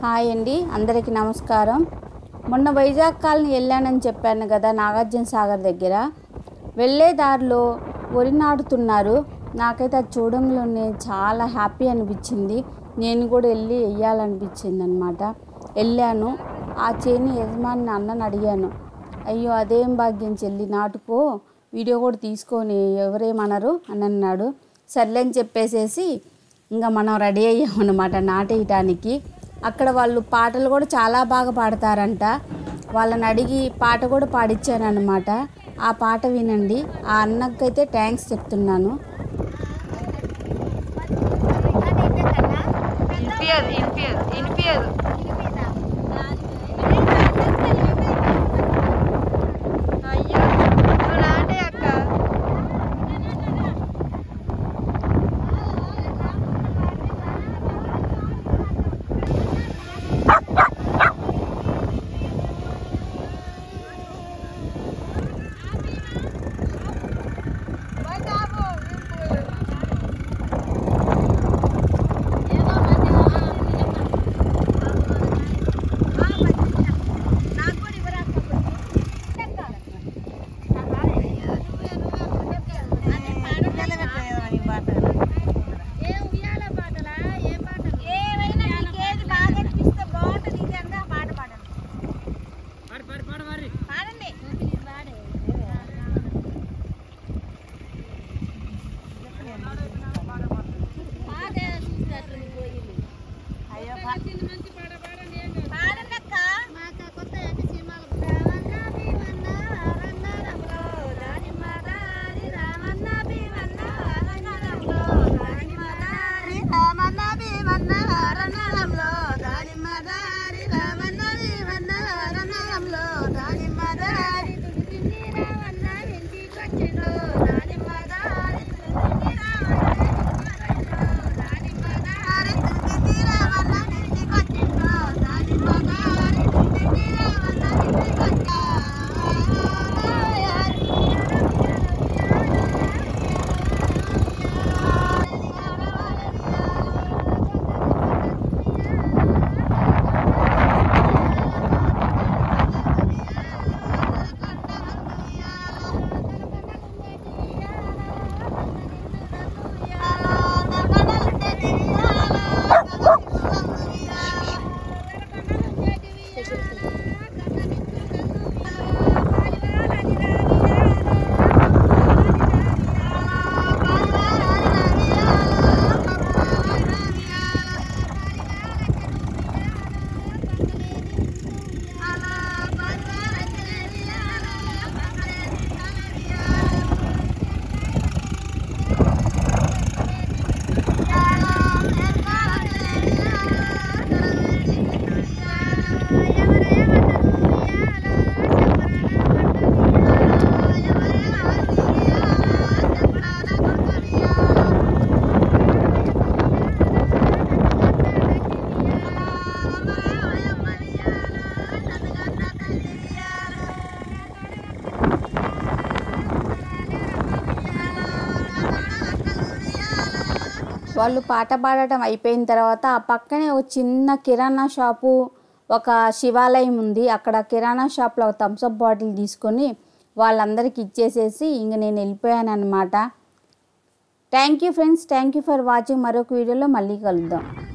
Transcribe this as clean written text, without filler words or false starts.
Hi అండి, అందరికీ నమస్కారం. మొన్న వైజాగ్ కాలనీ వెళ్ళానని చెప్పాను కదా, నాగార్జున సాగర్ దగ్గర. వెళ్ళే దారిలో వరి నాటుతున్నారు. నాకైతే అది చూడంలోనే చాలా హ్యాపీ అనిపించింది. నేను కూడా వెళ్ళి వెయ్యాలనిపించింది అనమాట. వెళ్ళాను. ఆ చేను యజమాని అన్నని అడిగాను, అయ్యో అదేం భాగ్యం చెల్లి, నాటుకో, వీడియో కూడా తీసుకొని ఎవరేమనరు అని అన్నాడు. సర్లే అని చెప్పేసేసి ఇంకా మనం రెడీ అయ్యామన్నమాట నాటేయటానికి. అక్కడ వాళ్ళు పాటలు కూడా చాలా బాగా పాడతారంట. వాళ్ళని అడిగి పాట కూడా పాడిచ్చాను అనమాట. ఆ పాట వినండి. ఆ అన్నకైతే థ్యాంక్స్ చెప్తున్నాను. వాళ్ళు పాట పాడటం అయిపోయిన తర్వాత ఆ పక్కనే ఒక చిన్న కిరాణా షాపు, ఒక శివాలయం ఉంది. అక్కడ కిరాణా షాప్లో ఒక థమ్స్అప్ బాటిల్ తీసుకొని వాళ్ళందరికీ ఇచ్చేసేసి ఇంక నేను వెళ్ళిపోయాను అనమాట. Thank you friends, thank you for watching. మరొక వీడియోలో మళ్ళీ కలుద్దాం.